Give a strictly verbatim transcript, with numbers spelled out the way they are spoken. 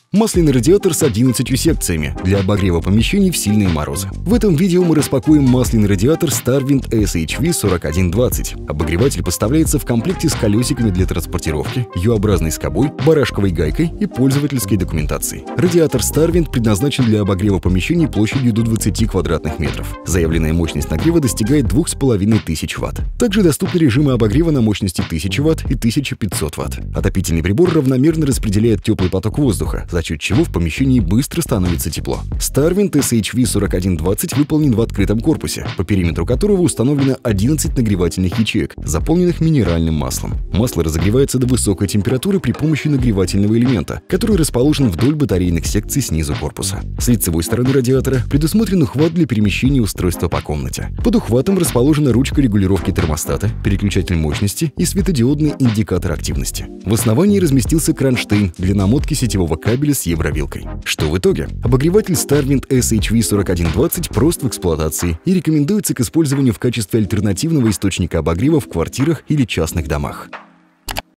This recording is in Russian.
Масляный радиатор с одиннадцатью секциями для обогрева помещений в сильные морозы. В этом видео мы распакуем масляный радиатор StarWind эс эйч ви сорок один двадцать. Обогреватель поставляется в комплекте с колесиками для транспортировки, ю-образной скобой, барашковой гайкой и пользовательской документацией. Радиатор StarWind предназначен для обогрева помещений площадью до двадцати квадратных метров. Заявленная мощность нагрева достигает двух с половиной тысяч ватт. Также доступны режимы обогрева на мощности тысяча ватт и тысяча пятьсот ватт. Отопительный прибор равномерно распределяет теплый поток воздуха, за счет чего в помещении быстро становится тепло. StarWind эс эйч ви сорок один двадцать выполнен в открытом корпусе, по периметру которого установлено одиннадцать нагревательных ячеек, заполненных минеральным маслом. Масло разогревается до высокой температуры при помощи нагревательного элемента, который расположен вдоль батарейных секций снизу корпуса. С лицевой стороны радиатора предусмотрен ухват для перемещения устройства по комнате. Под ухватом расположена ручка регулировки термостата, переключатель мощности и светодиодный индикатор активности. В основании разместился кронштейн для намотки сетевого кабеля с евровилкой. Что в итоге? Обогреватель StarWind эс эйч ви сорок один двадцать прост в эксплуатации и рекомендуется к использованию в качестве альтернативного источника обогрева в квартирах или частных домах.